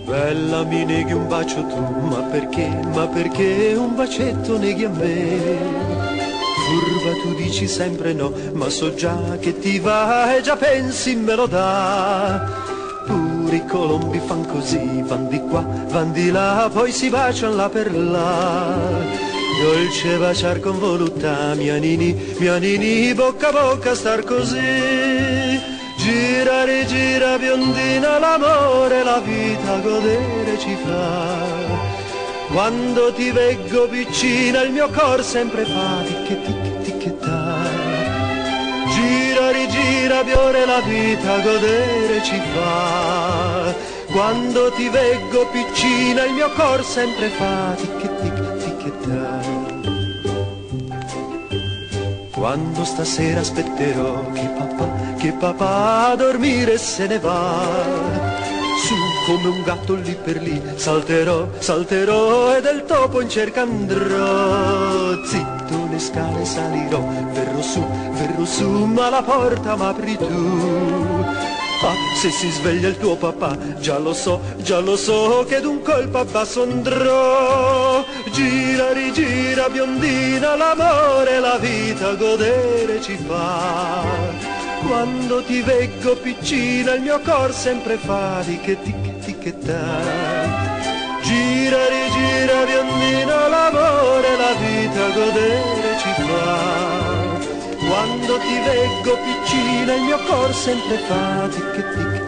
Bella mi neghi un bacio tu, ma perché un bacetto neghi a me? Furba tu dici sempre no, ma so già che ti va e già pensi me lo dà. Pure i colombi fan così, van di qua, van di là, poi si bacian là per là. Dolce baciar con voluttà, mia nini, bocca a bocca star così. Gira, rigira, biondina, l'amore, la vita godere ci fa. Quando ti veggo piccina, il mio cor sempre fa ticchettà. Gira, rigira, biore, la vita godere ci fa. Quando ti veggo piccina, il mio cor sempre fa ticchettà. Quando stasera aspetterò che papà a dormire se ne va, su come un gatto lì per lì, salterò e del topo in cerca andrò. Zitto le scale salirò, verrò su, ma la porta m'apri tu. Ah, se si sveglia il tuo papà, già lo so che d'un colpo a basso andrò. Gira, rigira, biondina, l'amore, la vita godere ci fa. Quando ti veggo piccina, il mio cor sempre fa ticchettà. Gira, rigira, biondina, l'amore, la vita godere ci fa. Quando ti veggo piccina, il mio cor sempre fa tic